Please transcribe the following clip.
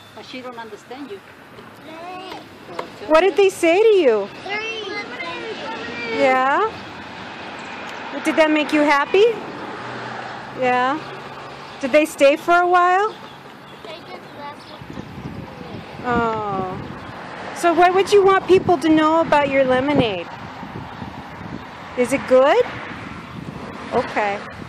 But she don't understand you. What did they say to you? Yeah? Did that make you happy? Yeah? Did they stay for a while? Oh. So what would you want people to know about your lemonade? Is it good? Okay.